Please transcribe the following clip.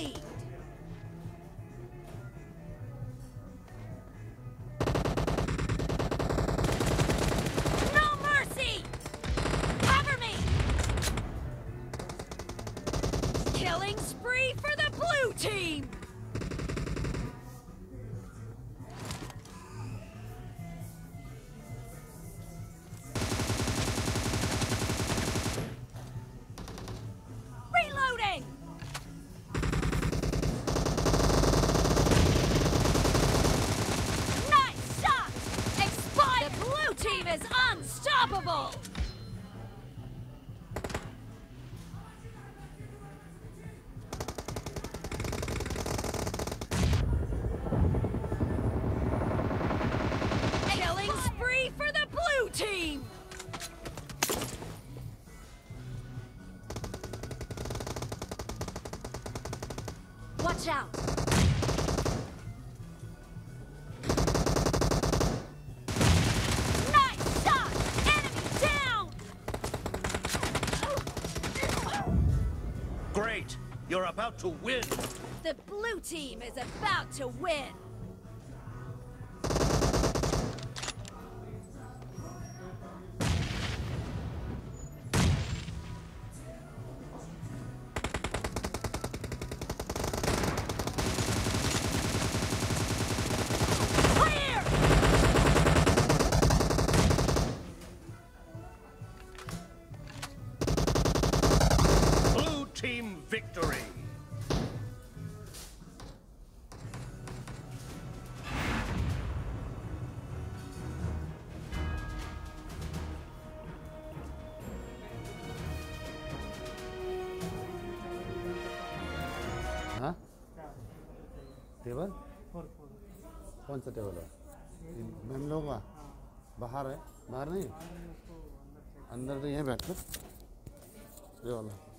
lead. No mercy! Cover me! Killing spree for the blue team! Reloading! Nice shot! The blue team is unstoppable! Killing spree for the blue team! Watch out! Nice shot! Enemy down! Great! You're about to win! The blue team is about to win! Clear! Blue team victory! हाँ table कौन सा table है ma'am लोग बाहर है बाहर नहीं अंदर तो यहीं बैठ लो ये वाला